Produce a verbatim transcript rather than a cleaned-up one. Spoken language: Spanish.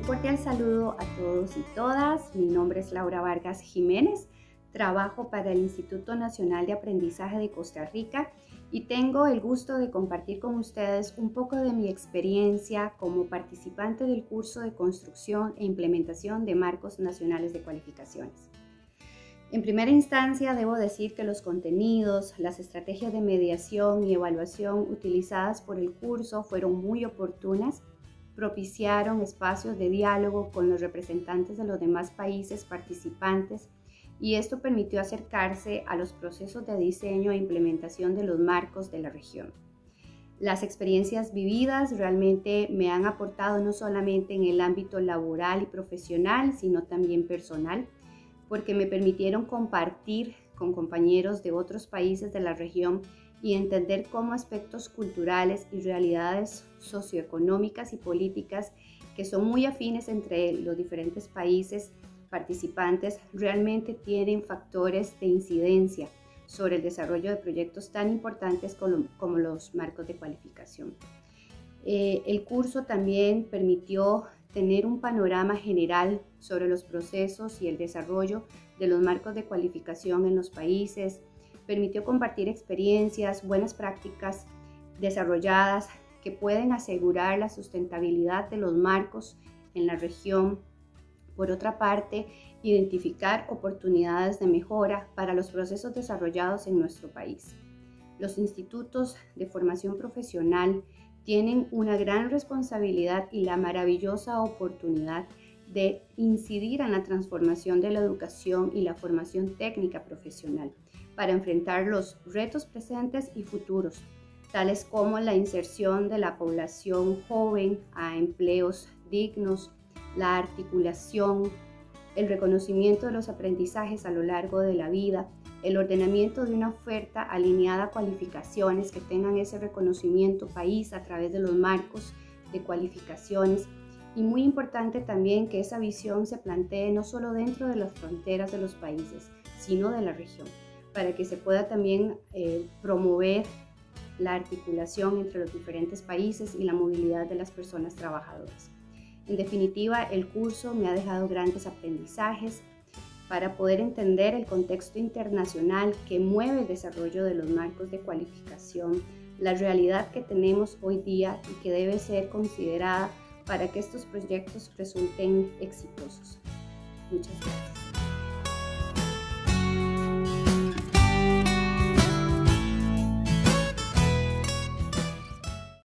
cordial saludo a todos y todas. Mi nombre es Laura Vargas Jiménez. Trabajo para el Instituto Nacional de Aprendizaje de Costa Rica y tengo el gusto de compartir con ustedes un poco de mi experiencia como participante del curso de construcción e implementación de marcos nacionales de cualificaciones. En primera instancia, debo decir que los contenidos, las estrategias de mediación y evaluación utilizadas por el curso fueron muy oportunas, propiciaron espacios de diálogo con los representantes de los demás países participantes y esto permitió acercarse a los procesos de diseño e implementación de los marcos de la región. Las experiencias vividas realmente me han aportado no solamente en el ámbito laboral y profesional, sino también personal, porque me permitieron compartir con compañeros de otros países de la región y entender cómo aspectos culturales y realidades socioeconómicas y políticas que son muy afines entre los diferentes países participantes realmente tienen factores de incidencia sobre el desarrollo de proyectos tan importantes como, como los marcos de cualificación. Eh, el curso también permitió tener un panorama general sobre los procesos y el desarrollo de los marcos de cualificación en los países, permitió compartir experiencias, buenas prácticas desarrolladas que pueden asegurar la sustentabilidad de los marcos en la región. Por otra parte, identificar oportunidades de mejora para los procesos desarrollados en nuestro país. Los institutos de formación profesional tienen una gran responsabilidad y la maravillosa oportunidad de incidir en la transformación de la educación y la formación técnica profesional para enfrentar los retos presentes y futuros, tales como la inserción de la población joven a empleos dignos, la articulación, el reconocimiento de los aprendizajes a lo largo de la vida, el ordenamiento de una oferta alineada a cualificaciones que tengan ese reconocimiento país a través de los marcos de cualificaciones y muy importante también que esa visión se plantee no solo dentro de las fronteras de los países, sino de la región, para que se pueda también eh, promover la articulación entre los diferentes países y la movilidad de las personas trabajadoras. En definitiva, el curso me ha dejado grandes aprendizajes para poder entender el contexto internacional que mueve el desarrollo de los marcos de cualificación, la realidad que tenemos hoy día y que debe ser considerada para que estos proyectos resulten exitosos. Muchas gracias.